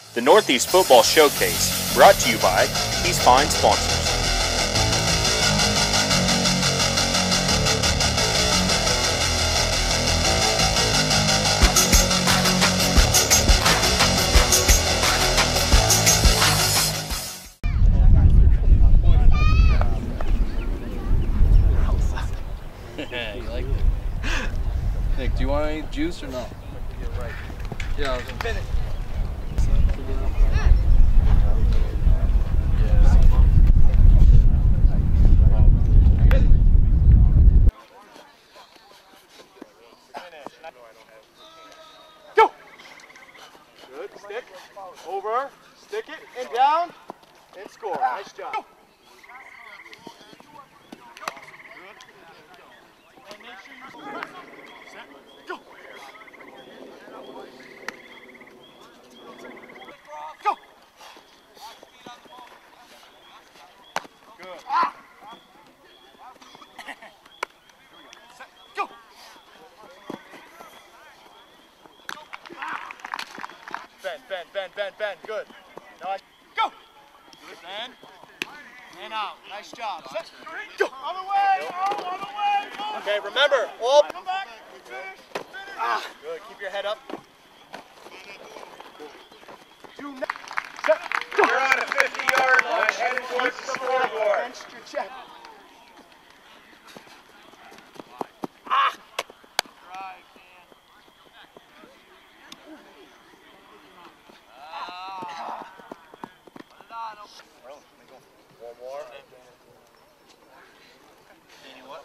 The Northeast Football Showcase, brought to you by these fine sponsors. You like it? Nick, do you want any juice or no? Yeah, I'll finish. Go! Good, stick, over, stick it, and down, and score. Nice job. Go. And make sure you're set, go! Go! Good. Set, go! Bend. Good. Now go! Good, bend. And out. Nice job. Set, go! Other way! Other way! Go. Okay, remember, all... Come back. Finish. Good. Keep your head up. Do not... Set, go! You're on a 50-yard line, heading towards the scoreboard. Extra check. One more. Danny, what?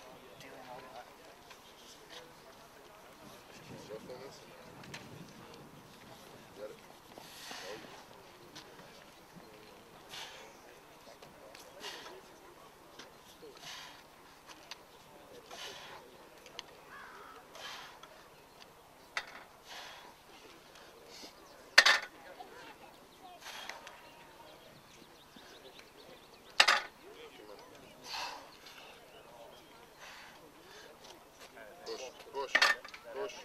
Push.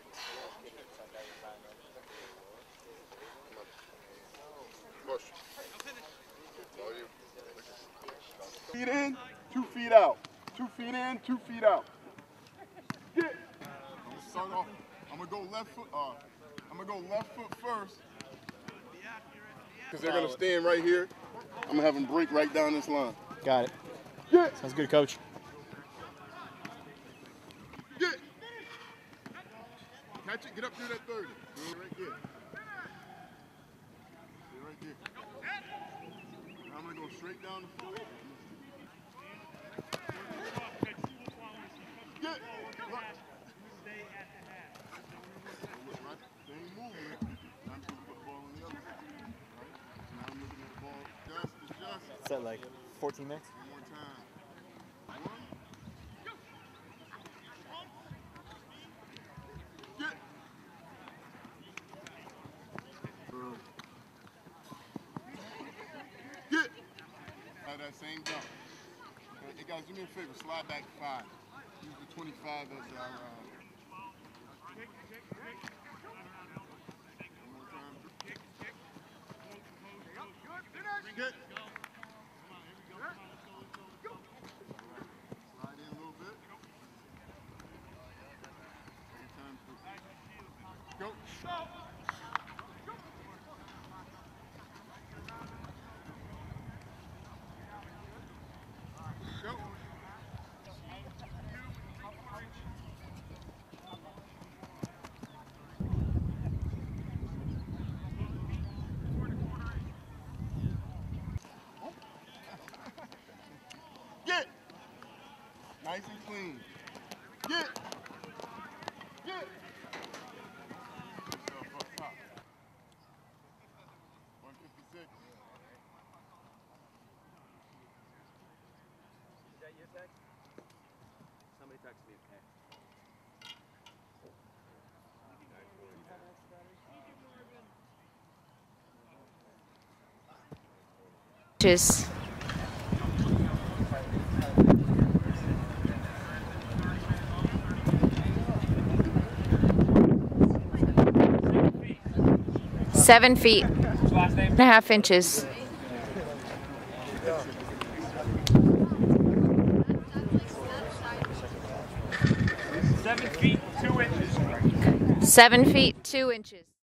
Push. Feet in, 2 feet out. 2 feet in, 2 feet out. Get. I'm gonna go left foot. I'm gonna go left foot first. Because they're gonna stand right here. I'm gonna have them break right down this line. Got it. Get. Sounds good, Coach. Get. Catch it, get up through that 30. Right there. Right there. I'm going to go straight down the field. Get. Stay at the half. Same movement. Now I'm going to put the ball on the other side. Right? Now I'm looking at the ball. Just. Is that like 14 minutes? One more time. Get! Have that same jump. Hey guys, do me a favor, slide back 5. Use the 25 as our... One more time. Get! Slide in a little bit. Go! Go. Get. Nice and clean. Get. Get. Up top. 156. Is that your text? Somebody texted me, okay. Cheers. Seven feet. 1.5 inches. 7 feet 2 inches. 7 feet 2 inches.